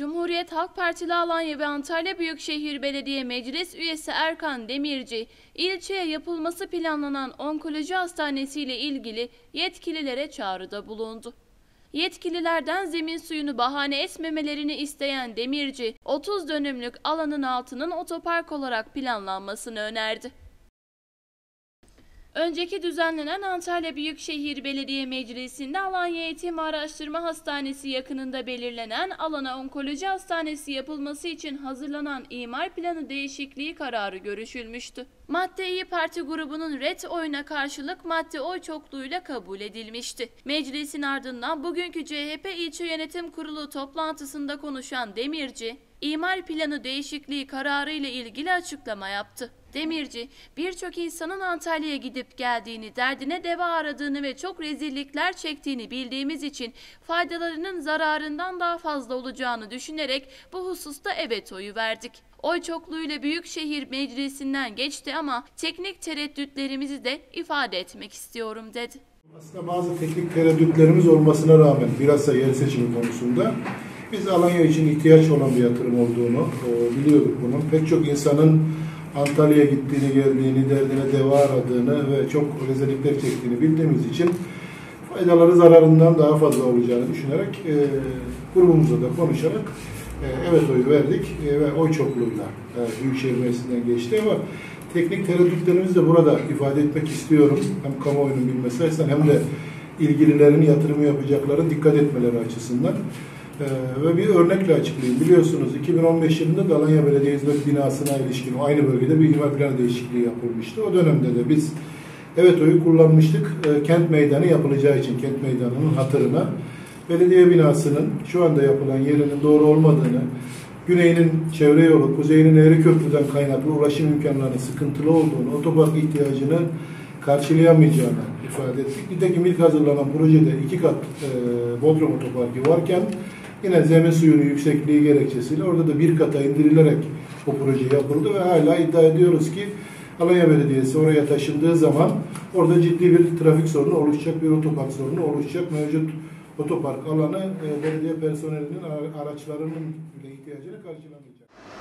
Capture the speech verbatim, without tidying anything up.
Cumhuriyet Halk Partili Alanya ve Antalya Büyükşehir Belediye Meclis Üyesi Erkan Demirci, ilçeye yapılması planlanan onkoloji hastanesi ile ilgili yetkililere çağrıda bulundu. Yetkililerden zemin suyunu bahane etmemelerini isteyen Demirci, otuz dönümlük alanın altının otopark olarak planlanmasını önerdi. Önceki düzenlenen Antalya Büyükşehir Belediye Meclisi'nde Alanya Eğitim Araştırma Hastanesi yakınında belirlenen alana onkoloji hastanesi yapılması için hazırlanan imar planı değişikliği kararı görüşülmüştü. Madde İYİ Parti grubunun red oyuna karşılık madde oy çokluğuyla kabul edilmişti. Meclisin ardından bugünkü C H P İlçe Yönetim Kurulu toplantısında konuşan Demirci, imar planı değişikliği kararı ile ilgili açıklama yaptı. Demirci, birçok insanın Antalya'ya gidip geldiğini, derdine deva aradığını ve çok rezillikler çektiğini bildiğimiz için faydalarının zararından daha fazla olacağını düşünerek bu hususta evet oyu verdik. Oy çokluğuyla Büyükşehir Meclisi'nden geçti ama teknik tereddütlerimizi de ifade etmek istiyorum dedi. Aslında bazı teknik tereddütlerimiz olmasına rağmen bilhassa yer seçimi konusunda biz Alanya için ihtiyaç olan bir yatırım olduğunu biliyorduk bunun. Pek çok insanın Antalya'ya gittiğini, geldiğini, derdine deva aradığını ve çok rezillikler çektiğini bildiğimiz için faydaları zararından daha fazla olacağını düşünerek e, grubumuzla da konuşarak e, evet oyu verdik e, ve oy çokluğuyla e, Büyükşehir Meclisi'nden geçti ama teknik tereddütlerimizi de burada ifade etmek istiyorum. Hem kamuoyunun bilmesi açısından hem de ilgililerin yatırımı yapacakların dikkat etmeleri açısından. Ee, ve bir örnekle açıklayayım. Biliyorsunuz iki bin on beş yılında da Alanya Belediye Hizmet binasına ilişkin aynı bölgede bir imar planı değişikliği yapılmıştı. O dönemde de biz evet oyu kullanmıştık. E, kent meydanı yapılacağı için kent meydanının hatırına belediye binasının şu anda yapılan yerinin doğru olmadığını, güneyinin çevre yolu, kuzeyinin Eğri Köprü'den kaynaklı ulaşım imkanlarının sıkıntılı olduğunu, otopark ihtiyacını karşılayamayacağını ifade ettik. Nitekim ilk hazırlanan projede iki kat e, Bodrum otoparkı varken yine zemin suyunun yüksekliği gerekçesiyle orada da bir kata indirilerek o proje yapıldı ve hala iddia ediyoruz ki Alanya Belediyesi oraya taşındığı zaman orada ciddi bir trafik sorunu oluşacak, bir otopark sorunu oluşacak. Mevcut otopark alanı e, belediye personelinin araçlarının bile ihtiyacını karşılamayacak.